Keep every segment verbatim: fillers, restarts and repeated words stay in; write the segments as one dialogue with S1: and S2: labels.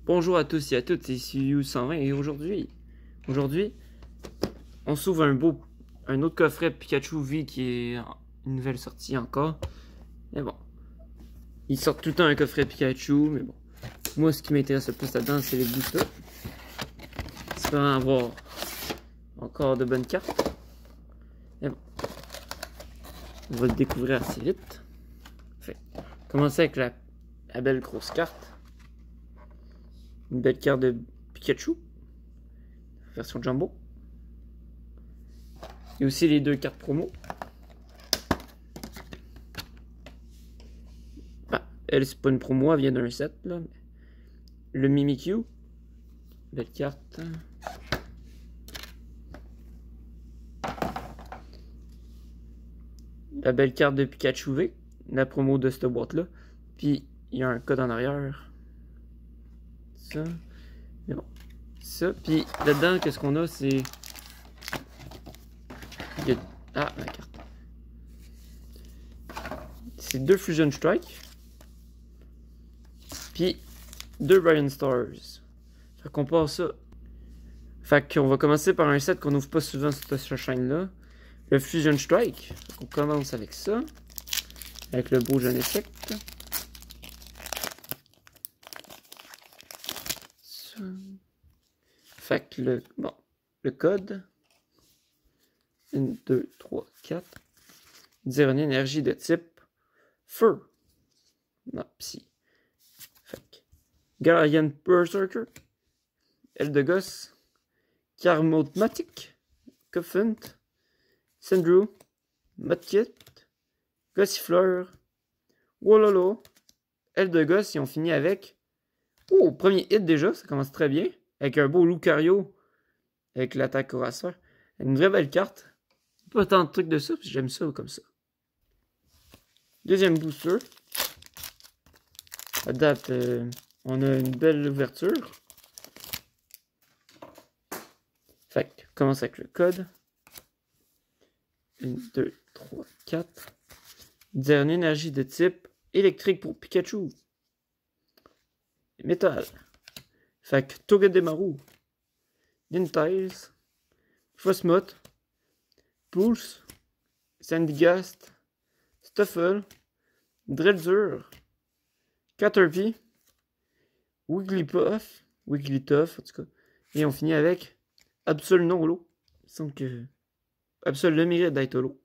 S1: Bonjour à tous et à toutes, c'est ici You cent vingt et aujourd'hui, aujourd'hui, on s'ouvre un beau, un autre coffret Pikachu V qui est une nouvelle sortie encore. Mais bon, ils sortent tout le temps un coffret Pikachu, mais bon, moi ce qui m'intéresse le plus là-dedans c'est les boosters. Espérant avoir encore de bonnes cartes. Mais bon, on va le découvrir assez vite. Fait, commencer avec la, la belle grosse carte. Une belle carte de Pikachu, version Jumbo. Et aussi les deux cartes promo. Bah, elle, c'est pas une promo, elle vient d'un set, là. Le Mimikyu. Belle carte. La belle carte de Pikachu V. La promo de cette boîte-là. Puis, il y a un code en arrière. Ça. Mais bon. Ça. Puis, là-dedans, qu'est-ce qu'on a? C'est... A... Ah, la carte. C'est deux Fusion Strike. Puis, deux Brian Stars. Fait qu'on part ça. Fait qu'on va commencer par un set qu'on n'ouvre pas souvent sur cette chaîne-là. Le Fusion Strike. Fait qu'on commence avec ça. Avec le beau jeune insecte. Ça. Fait que le... Bon. Le code. un, deux, trois, quatre. Dire une énergie de type Feu. Non, Psy. Fait que Galarian Berserker. Eldegoss. Karmotmatic. Cuffent. Sandrew. Mudkip. Gossifleur. Wololo. Eldegoss. Et on finit avec... Oh, premier hit déjà. Ça commence très bien. Avec un beau Lucario. Avec l'attaque Corasseur. Une vraie belle carte. Pas tant de trucs de ça, j'aime ça comme ça. Deuxième booster. À date, euh, on a une belle ouverture. Fait que, commence avec le code. un, deux, trois, quatre. Dire une énergie de type électrique pour Pikachu. Métal. Fait que Togedemaru. Ninetales. Frostmoth. Pulse. Sandygast. Stuffle. Dredger. Caterpie. Wigglypuff. Wigglytuff, en tout cas. Et on finit avec Absol non holo. Il me semble que Absol le mérite d'être holo.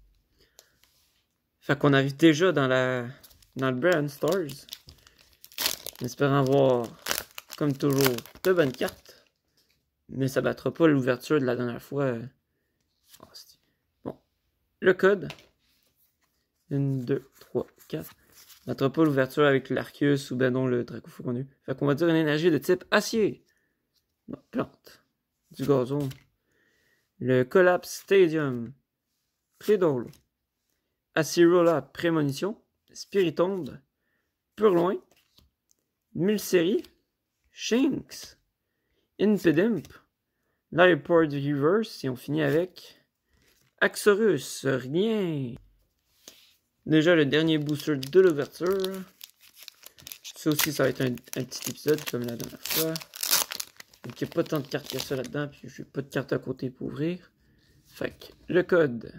S1: Fait qu'on arrive déjà dans la dans le Brand Stars. En espérant avoir, comme toujours, de bonnes cartes. Mais ça battra pas l'ouverture de la dernière fois. Bon. Le code. un, deux, trois, quatre. Ça battra pas l'ouverture avec l'Arceus ou ben non le Dracofauconu. Fait qu'on va dire une énergie de type acier. Non, plante. Du gazon. Le Collapse Stadium. Claydol. Acerola Prémonition. Spiritomb. Purloin. Milcery. Shinx. Impidimp. L'airport Reverse. Et on finit avec Axorus. Rien. Déjà le dernier booster de l'ouverture. Ça aussi, ça va être un, un petit épisode comme la dernière fois. Donc il n'y a pas tant de cartes que ça là-dedans. Puis je n'ai pas de cartes à côté pour ouvrir. Fait que le code.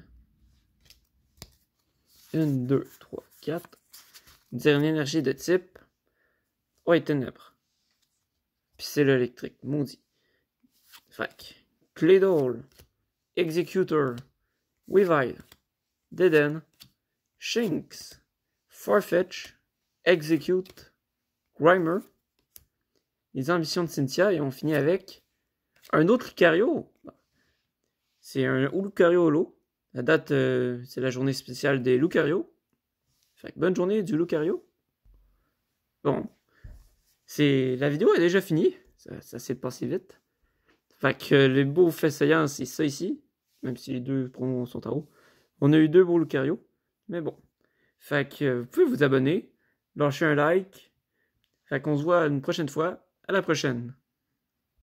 S1: un, deux, trois, quatre. Dire une énergie de type. Ouais, ténèbres. Puis c'est l'électrique. Maudit. Fait que Claydol. Executor. Weavile. Deden. Shinx. Farfetch. Execute. Grimer. Les ambitions de Cynthia. Et on finit avec un autre Lucario. C'est un Lucario Holo. La date, euh, c'est la journée spéciale des Lucario. Fait que bonne journée du Lucario. Bon. C'est... La vidéo est déjà finie. Ça, ça s'est passé vite. Fait que euh, les beaux faits saillants, c'est ça ici. Même si les deux promos sont en haut. On a eu deux beaux Lucario. Mais bon. Fait que euh, vous pouvez vous abonner. Lâcher un like. Fait qu'on se voit une prochaine fois. À la prochaine.